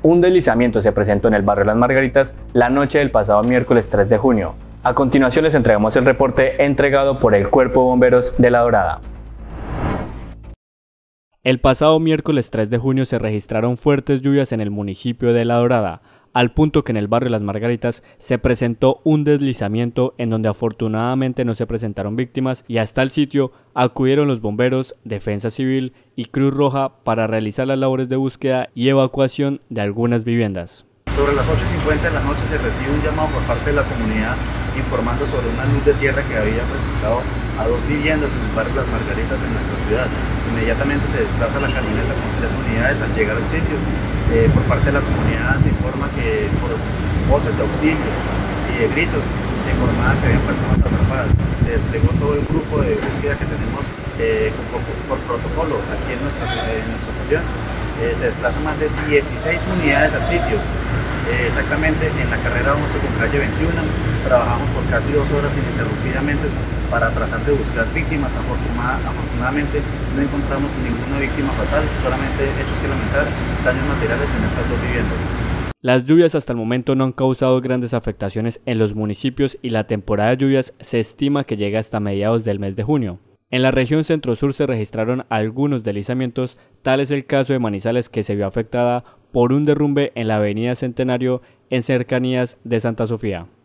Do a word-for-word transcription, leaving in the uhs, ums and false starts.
Un deslizamiento se presentó en el barrio Las Margaritas la noche del pasado miércoles tres de junio. A continuación les entregamos el reporte entregado por el Cuerpo de Bomberos de La Dorada. El pasado miércoles tres de junio se registraron fuertes lluvias en el municipio de La Dorada, al punto que en el barrio Las Margaritas se presentó un deslizamiento en donde afortunadamente no se presentaron víctimas y hasta el sitio acudieron los bomberos, Defensa Civil y Cruz Roja para realizar las labores de búsqueda y evacuación de algunas viviendas. Sobre las ocho y cincuenta de la noche se recibe un llamado por parte de la comunidad informando sobre una luz de tierra que había presentado a dos viviendas en el barrio Las Margaritas en nuestra ciudad. Inmediatamente se desplaza la camioneta con tres unidades al llegar al sitio. Eh, por parte de la comunidad se informa que por voces de auxilio y de gritos se informaba que había personas atrapadas. Se desplegó todo el grupo de búsqueda que tenemos eh, por, por protocolo aquí en nuestra, en nuestra estación. Eh, se desplazan más de dieciséis unidades al sitio. Eh, exactamente en la carrera once con calle veintiuno, trabajamos por casi dos horas ininterrumpidamente para tratar de buscar víctimas. Afortunada, afortunadamente no encontramos ninguna víctima fatal, solamente hechos que lamentar, daños materiales en estas dos viviendas. Las lluvias hasta el momento no han causado grandes afectaciones en los municipios y la temporada de lluvias se estima que llega hasta mediados del mes de junio. En la región centro-sur se registraron algunos deslizamientos, tal es el caso de Manizales, que se vio afectada por un derrumbe en la avenida Centenario en cercanías de Santa Sofía.